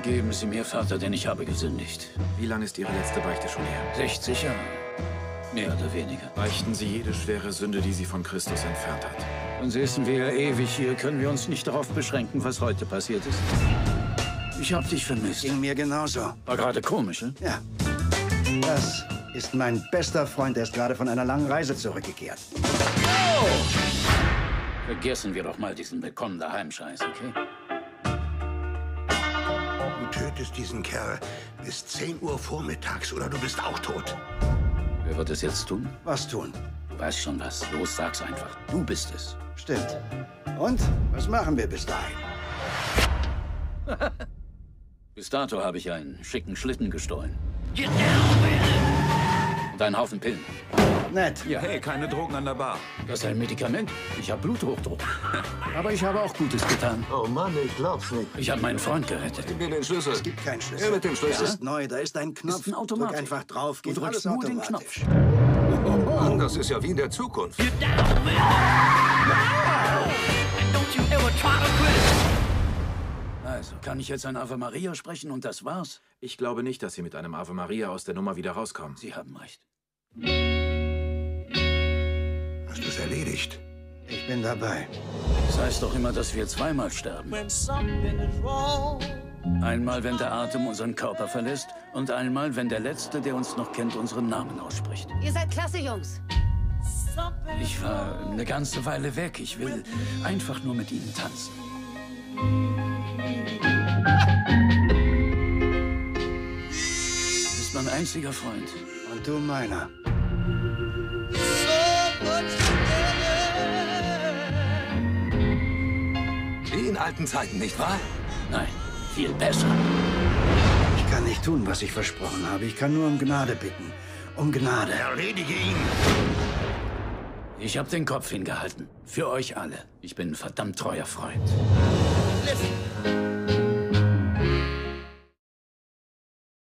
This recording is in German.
Vergeben Sie mir, Vater, denn ich habe gesündigt. Wie lange ist Ihre letzte Beichte schon her? 60 Jahre. Mehr oder weniger. Beichten Sie jede schwere Sünde, die Sie von Christus entfernt hat. Und säßen wir ja ewig hier, können wir uns nicht darauf beschränken, was heute passiert ist. Ich hab dich vermisst. Ging mir genauso. War gerade komisch, ne? Ja. Das ist mein bester Freund, der ist gerade von einer langen Reise zurückgekehrt. Oh! Vergessen wir doch mal diesen bekonnenen Heimscheiß, okay? Du tötest diesen Kerl bis 10 Uhr vormittags oder du bist auch tot. Wer wird es jetzt tun? Was tun? Du weißt schon was. Los, sag's einfach. Du bist es. Stimmt. Und? Was machen wir bis dahin? Bis dato habe ich einen schicken Schlitten gestohlen. Und einen Haufen Pillen. Nett. Ja. Hey, keine Drogen an der Bar. Das ist ein Medikament. Ich habe Bluthochdruck. Aber ich habe auch Gutes getan. Oh Mann, ich glaub's nicht. Ich habe meinen Freund gerettet. Gib mir den Schlüssel. Es gibt keinen Schlüssel. Ja, mit dem Schlüssel. Das ist neu, da ist ein Knopf. Ist ein Automat. Drück einfach drauf, Du geht drückst alles nur den automatisch. Oh Mann, das ist ja wie in der Zukunft. Also, kann ich jetzt ein Ave Maria sprechen und das war's? Ich glaube nicht, dass Sie mit einem Ave Maria aus der Nummer wieder rauskommen. Sie haben recht. Hast du es erledigt? Ich bin dabei. Das heißt doch immer, dass wir zweimal sterben. Einmal, wenn der Atem unseren Körper verlässt und einmal, wenn der Letzte, der uns noch kennt, unseren Namen ausspricht. Ihr seid klasse, Jungs. Ich war eine ganze Weile weg. Ich will einfach nur mit Ihnen tanzen. Du bist mein einziger Freund. Und du meiner. Wie in alten Zeiten, nicht wahr? Nein, viel besser. Ich kann nicht tun, was ich versprochen habe. Ich kann nur um Gnade bitten. Um Gnade. Erledige ihn. Ich habe den Kopf hingehalten. Für euch alle. Ich bin ein verdammt treuer Freund. Listen.